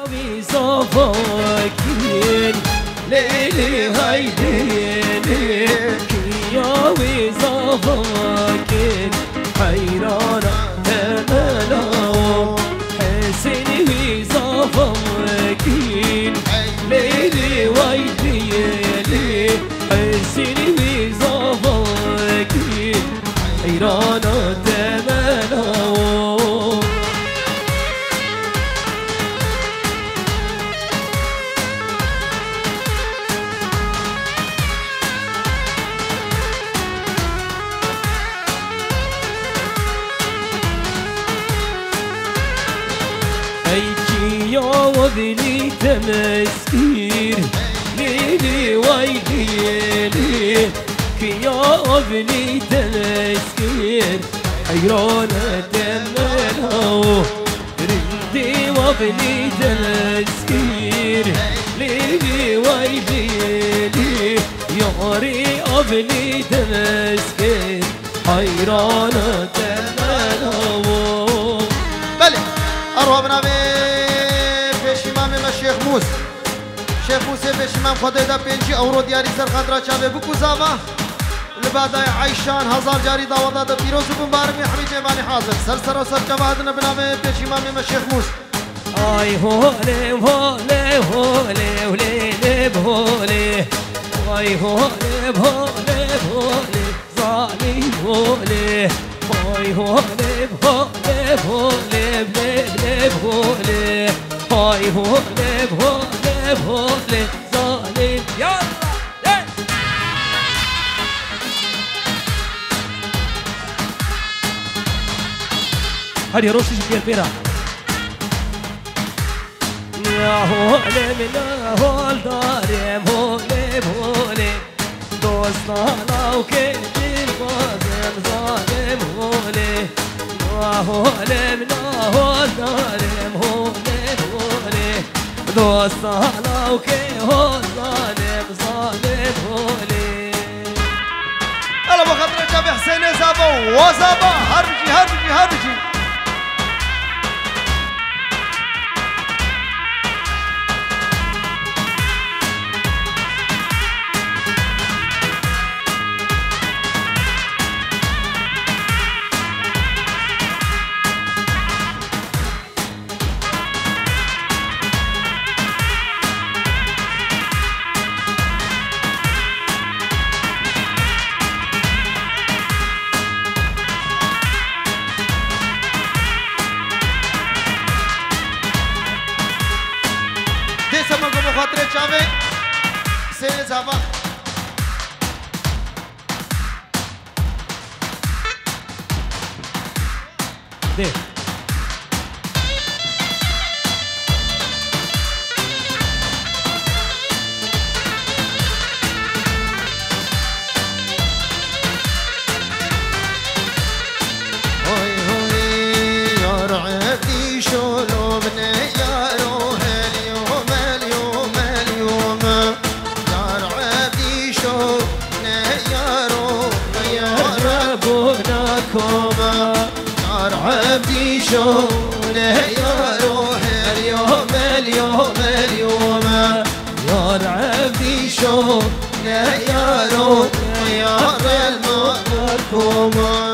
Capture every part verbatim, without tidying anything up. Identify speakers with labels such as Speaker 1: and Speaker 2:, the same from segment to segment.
Speaker 1: صفاكين ليلي هيديني كياوي صفاكين حيرانة تملو حسيني صفاكين ليلي ويديني حسيني صفاكين حيرانة تملو وابني تمسكير ليلي ويلي كيا وابني تمسكير حيرانة تمنو ردي وابني تمسكير ليلي ويلي ياري وابني تمسكير حيرانة تمنو
Speaker 2: بله أروابنا شیخ موس شیخ موسى بشمام خدای دا پنجی اورو دیاری سر خاطر چاوه بکو زاوا لبادای عیشان هزار جاری داودا دا پیروز و مبارک حمید جمانی حاضر سر سر و سر جوادنا بنامه بشمام شیخ موس
Speaker 1: آی هوله هوله هوله هوله هوله آی هوله هوله هوله ظالم هوله آی هوله هوله هوله هوله هوله هاي هولي هولي هولي ظالم يلا هادي روسي شوف الفيرة يا هولي من هول دارم هولي هولي دوستنا لو كنت الغازم ظالم هولي يا هولي من هول دارم هولي دوست حالا که هو ظالم ظالم هولي
Speaker 2: الا بخاطر جاب حسين زابا وزابا هرجي هرجي هرجي خاطر چاوه حسين زابا
Speaker 1: ده
Speaker 2: هوي هوي يا رعبتي شلو بني يا روح اليوم اليوم اليوم يا رعبتي شلو يا روح يا ربناكم يا رعبتي شلو يا روح اليوم اليوم اليوم يا رعبتي شلو يا روح يا ربناكم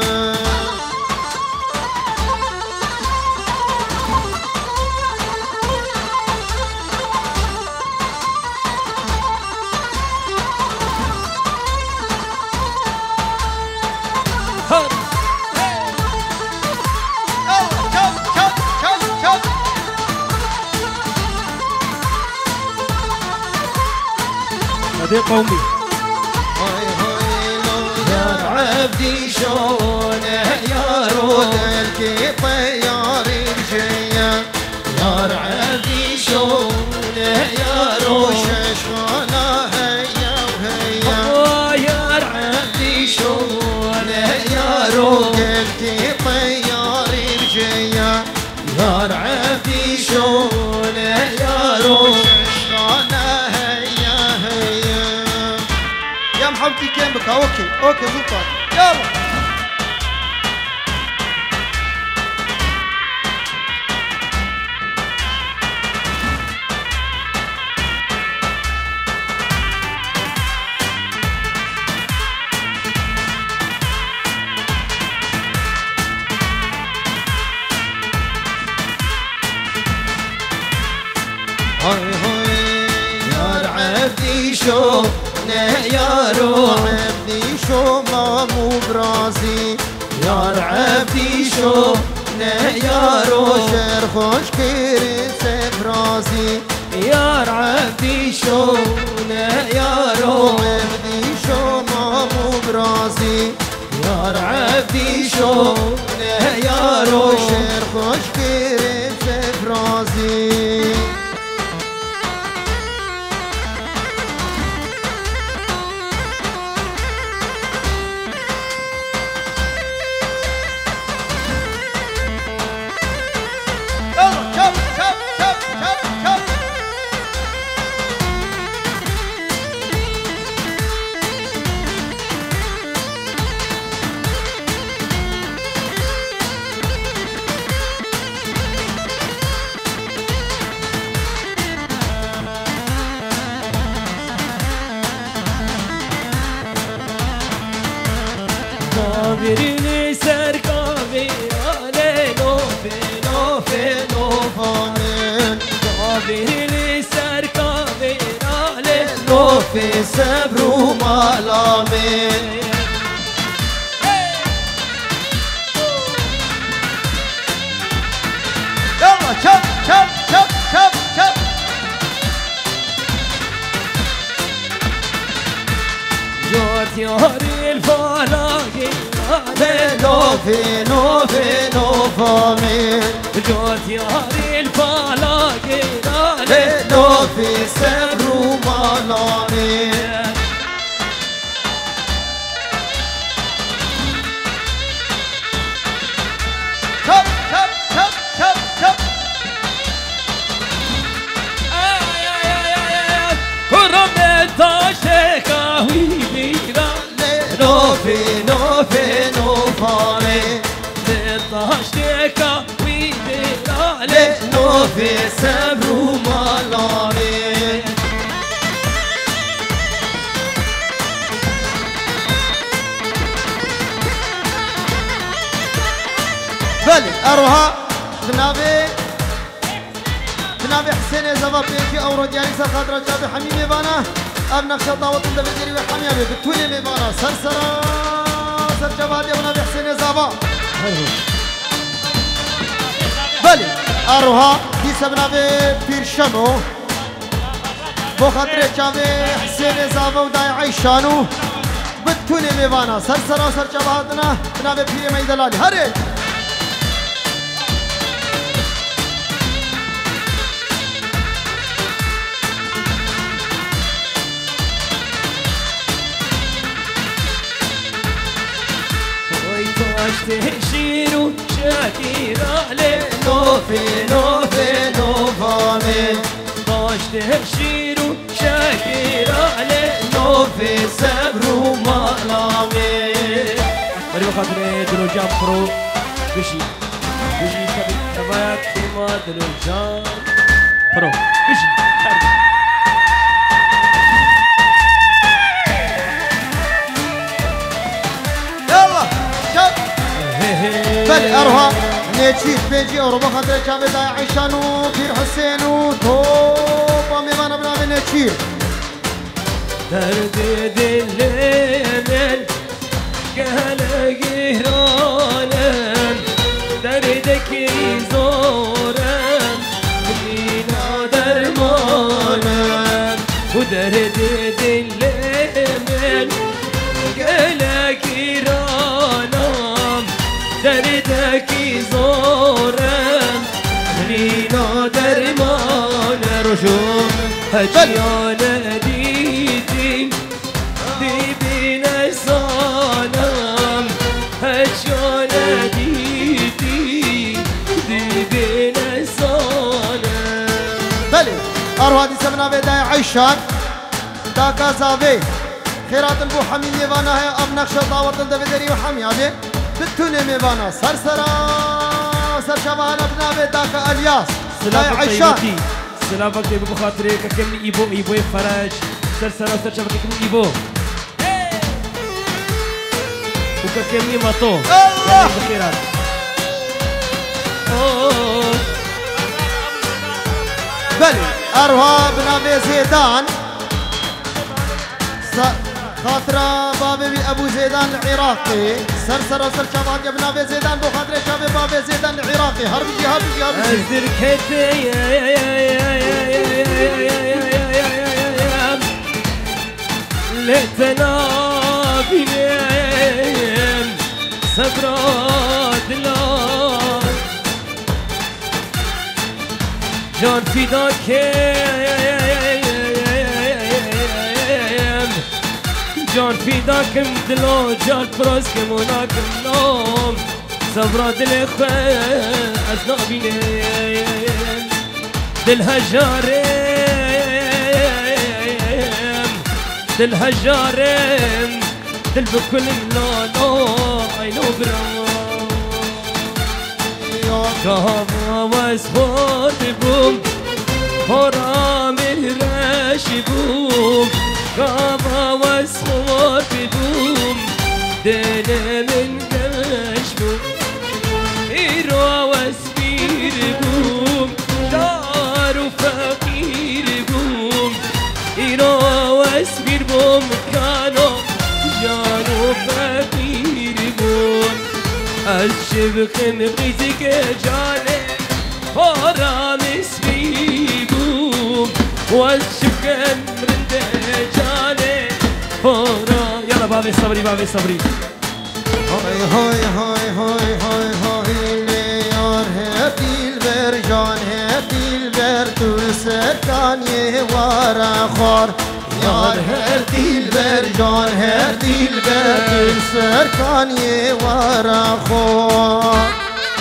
Speaker 1: هذه قومي
Speaker 2: هاي هاي يا عبدي شونه يا رود الطيار الجيا يا عبدي شونه يا روش شلونه هيا وهيا يا عبدي شونه يا رود الطيار الجيا يا عبدي شونه يا روش حبتي كان بك اوكي اوكي زبطة يلا هاي هاي يا عبدي شو يا روح عبدي شو ما مو براسي يا عبدي شو يا روح شر خوش كيري براسي
Speaker 1: يا عبدي شو يا روح
Speaker 2: عبدي شو ما مو براسي
Speaker 1: يا عبدي شو يا روح
Speaker 2: شر خوش كيري براسي
Speaker 1: Birini ser kavirale lofe lofe lofamen Birini ser kavirale lofe sebru malamen
Speaker 2: يلا شب شب شب شب شب
Speaker 1: جوت ياري الفلاقي
Speaker 2: فينو فينو فينو فامين
Speaker 1: جوت ياري الفلاقي
Speaker 2: فينو في سبرو مالانين شب شب شب شب شب
Speaker 1: اي اي اي اي كرم تاشكا ويبيرا
Speaker 2: نو فينو فينو فامين
Speaker 1: تاشكا ويبيرا
Speaker 2: نو في سبرو مالانين بله اروها جنابي جنابي حسين زبا بيجي اورو ديالي سر خاطر جابي حمي ميبانا اب نقشة طاوت انت بديري وحمي ابي بتولي ميبانا سر سرا سر جبادي ونبي حسين زبا بله اروها دي سبنابي بيرشمو بو خاطر جابي حسين زبا وداي عيشانو بتولي ميبانا سر سرا سر جبادنا جنابي بيري ميدلالي هري
Speaker 1: تهشيرو شاكيرا
Speaker 2: نوفي نوفي نوفامين
Speaker 1: باش تهشيرو شاكيرا
Speaker 2: نوفي سبرو مالامين
Speaker 1: بري بخاطر دلو جام برو بشي بشي كبي كباك كيما دلو جام برو بشي
Speaker 2: يلا شب بل اروها نيتشيت بيجي اورو بخاطر شابي داي عيشانو بير حسينو توبا ميمانا بنامي نيتشيت
Speaker 1: درد دلمن قال قهرانن دردك يزورن لينا درمانن ودرد دلمن قال قهرانن دردك يزورن لينا درمانن رجوم هجيانا ديدين ديبين صنم هجيانا ديدين ديبين صنم
Speaker 2: بلي اروها دي سمنا بداية عيشان داكا زافي خيرات البو حمي ميوانا هي اب نقشة طاوت الدفدري وحمي ابي بتوني ميوانا سرسرا سرشبانا بنابي داكا الياس داية عيشان
Speaker 1: سلامك دي بخاطري ككمي ايبو ايبو فرج سرسرا سرشبك ككمي ايبو وككمي مطو
Speaker 2: الله
Speaker 1: بخيرات
Speaker 2: بلي أروها بنابي زيدان خاطرة بابي أبو زيدان العراقي سرسر وسر شباب يا بنابي زيدان بو خاطرة شباب بابي زيدان العراقي هربجي هربجي هربجي
Speaker 1: أزركتي لتنا بنيم صبرات الله جان فداك جان فداك دلو جان فروسك مناك النوم صبرات الإخوة أزنا بنيم دل هجارم دل هجارم دل بكل ملانو عينو برام كهما واسخور بوم حرام الرش بوم كهما واسخور بوم دل من قش بوم إيرو واسبير بوم دار وفقير بوم إيرو واسبير بوم كانوا جانو فقير بوم الشبك مقيتك جاني حرام سبيبوم والشبك مرند جاني حرام يلا بابي صبري بابي صبري
Speaker 2: هاي هاي هاي هاي هاي هاي ليار هدي البرجان هدي البرتول سركان يوارا خار يار هدي البرجان هدي البرتول سركان يوارا خار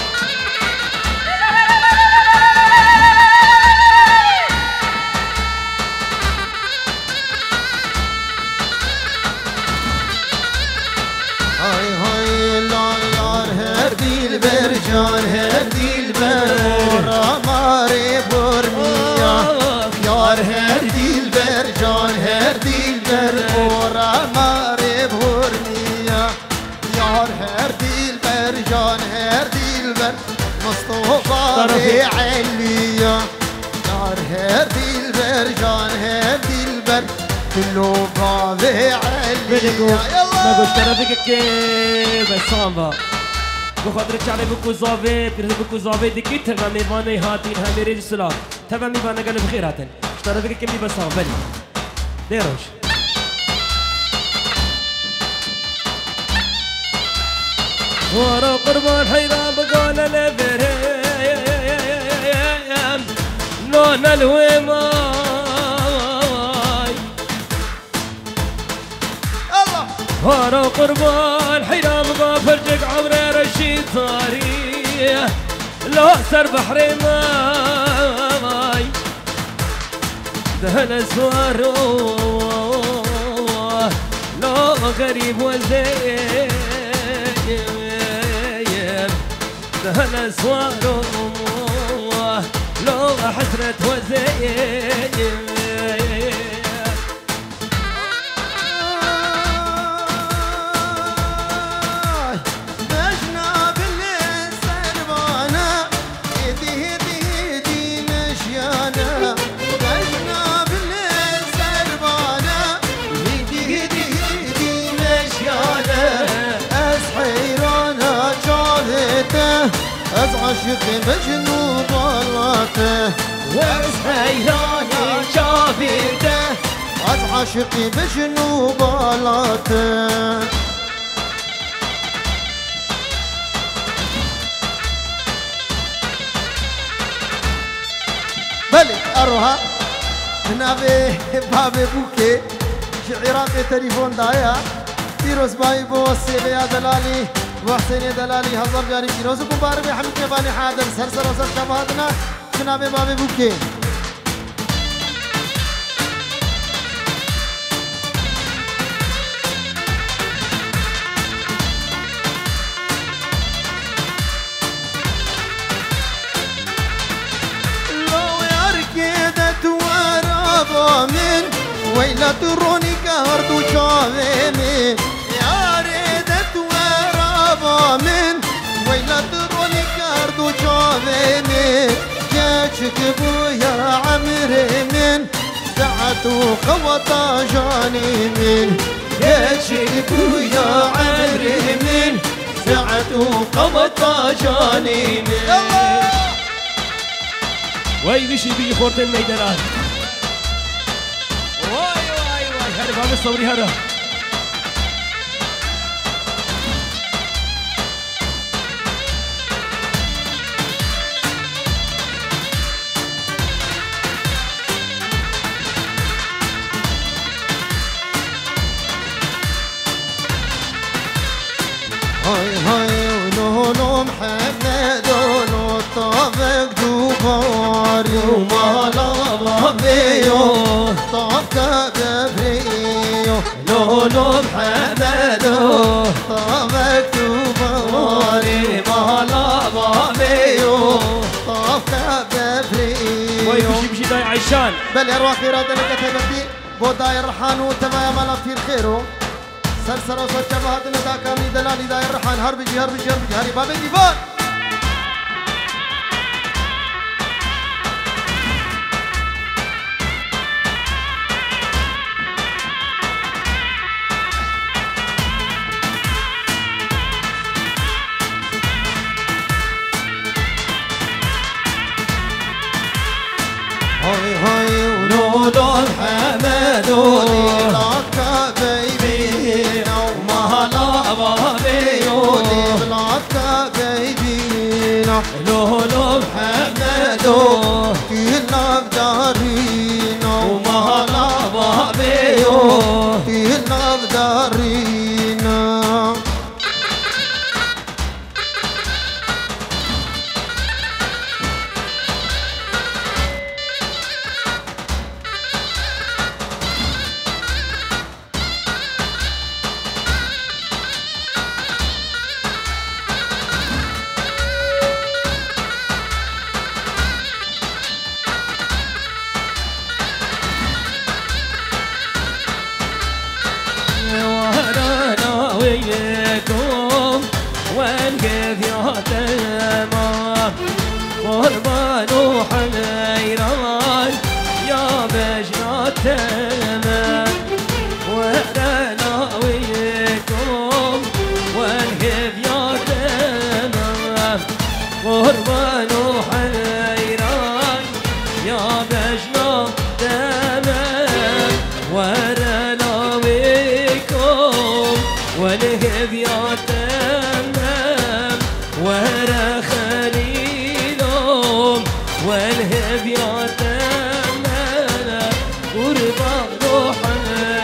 Speaker 2: برجان هردي البر ماري برمية يار هردي البرجان هردي البر ماري برمية يار هردي البرجان هردي البر مصطفى عليا يار هردي البرجان هردي البر كله بابي عليا
Speaker 1: يلا ما قلت رفيقك كيف الصامبا بخاطر چاله بکو زاوی پیر بکو زاوی دیگه تمام میوانه هاتین همه ریج سلام تمام میوانه قلب بخیر هاتن اشترى فيك كم بسام بلي ديروش ورا قربان حيران بقول انا بريم لون الويماي
Speaker 2: الله
Speaker 1: ورا قربان حيران بقول فرجك عمري رشيد صاري لو سر بحري ماي دهن اسوارو لو غريب وزين دهن اسوارو لو حسرة وزين
Speaker 2: عاشق مجنون بلاته
Speaker 1: وز حيراني شافيته
Speaker 2: از عاشق مجنون بلاته بلي اروها نابي بابي بوكي شعراقي تليفون دايا فيروز باي بوسي يا دلالي وحسين دلالي هزار جاري فيروزكم باربي حمد يباني حاضر سرسر وسر شبهاتنا جناب بابي بوكي لو يركدت ورابا من ويلا تروني كهردو شاوي من ويلا تروني كاردو شافيني جاك بويا عمري سعتو خوطا جاني من يشركو يا عمري من سعتو خوطا جاني من
Speaker 1: وای بشی بی خورد میدان وای وای وای هر باب صوری هر
Speaker 2: هاي هاي ونونو محمد ونو طابق دوباري ومالا بابيو طابق ببريو نونو محمد طابق دوباري مالا بابيو طابق ببريو
Speaker 1: وای بشی بشی دای عیشان
Speaker 2: بل ارواح خيرات لك تبدي بوداي الرحان وتمام ما في خيره سرسر وسر شبهات ندا كامي دلالي داي الرحان هر بيجي هر بيجي هر بيجي هاري بابي ديفان هاي هاي ونودو الحمد ولك بيبي ومهلا بابيو لك بيبي لولو الحمد كلنا بدارينا ومهلا بابيو كلنا بدارينا
Speaker 1: ونقف يا تمام قربان وحيران يا بجنا تمام وانا وياكم ونقف يا تمام قربان وحيران يا بجنا تمام وانا وياكم ونقف يا تمام ورا خليلهم والهب يا تمام قربان روح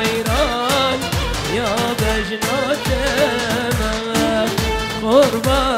Speaker 1: حيران يا بجنا تمام قربان